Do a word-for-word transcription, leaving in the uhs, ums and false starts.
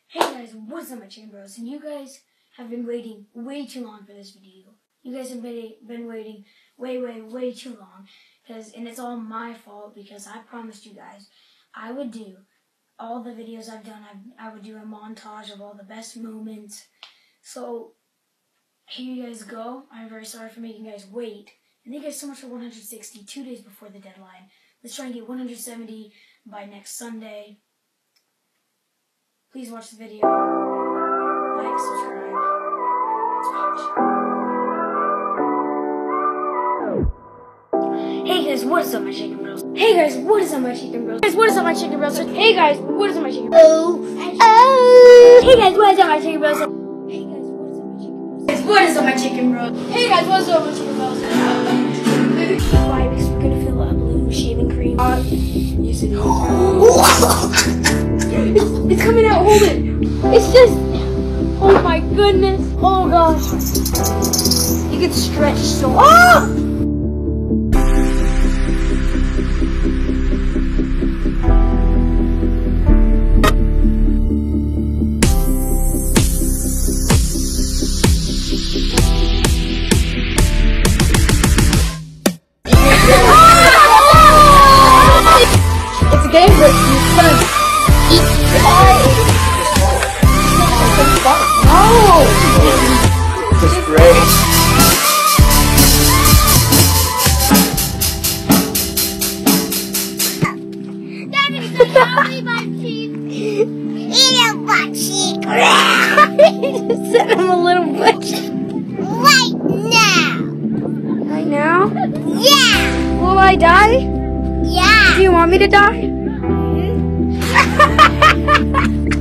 Hey guys, what's up my Chiken Bros? And you guys have been waiting way too long for this video. You guys have been, been waiting way, way, way too long. Cause, and it's all my fault because I promised you guys I would do all the videos I've done. I, I would do a montage of all the best moments. So, here you guys go. I'm very sorry for making you guys wait. And thank you guys so much for one hundred sixty, two days before the deadline. Let's try and get one hundred seventy by next Sunday. Please watch the video, like, subscribe, let's watch. Hey guys, what is up my Chiken Bros? Hey guys, what is up my Chiken Bros? Hey guys, what is up my Chiken Bros? Hey guys, what is up my Chiken Bros? Oh, oh. Hey guys, what is up my Chiken Bros? Hey guys, what is up my Chiken Bros? Hey guys, what is up my Chiken Bros? Hey guys, what is up my Chiken Bros? Why? Because we're gonna fill out blue shaving cream. Uh, yes it is. It's, it's coming out, hold it. It's just, oh my goodness. Oh gosh. You can stretch so oh! It's a game, but it's fun. No! This is great. Daddy, so tell me my teeth. Eat a butt cheek. You just said I'm a little butch. Right now. Right now? Yeah. Will I die? Yeah. Do you want me to die? Mm-hmm.